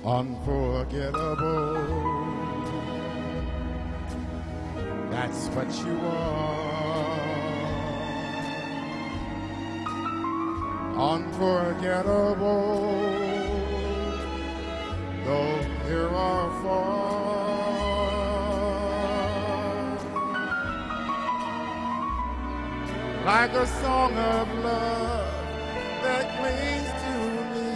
unforgettable. That's what you are. Unforgettable, though here are far. Like a song of love that clings to me.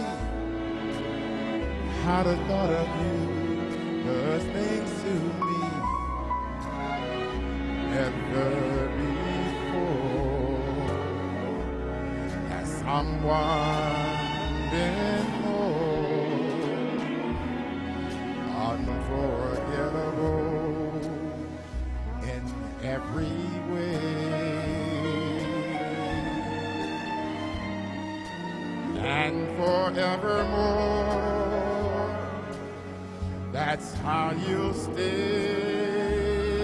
How the thought of you does things to me never before. Has someone been more unforgettable in every way? And forevermore, that's how you'll stay.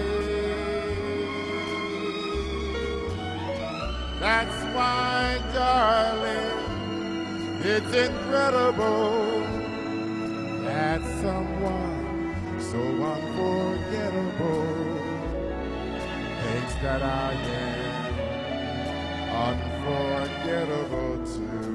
That's why, darling, it's incredible that someone so unforgettable thinks that I am unforgettable too.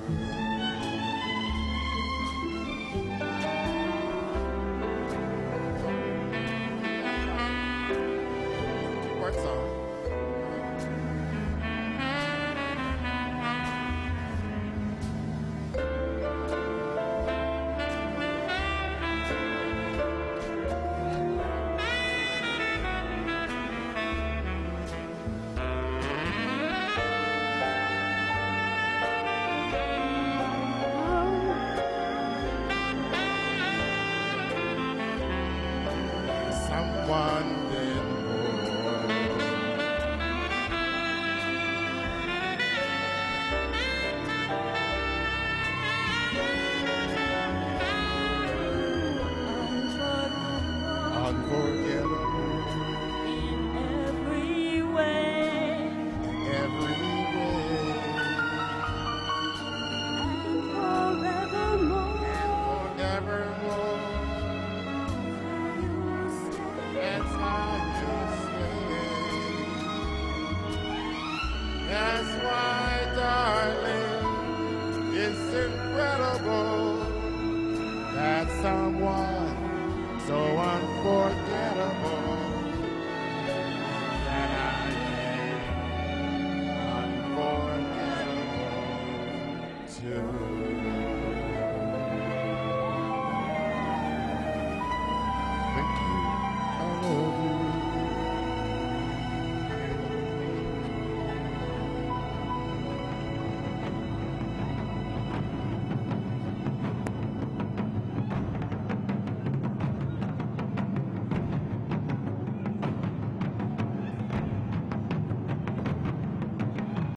Someone did more. Unforgettable in every way, in every way, and forevermore. forevermore. That's how you stay. That's why, darling, it's incredible that someone so unforgettable that I am unforgettable too.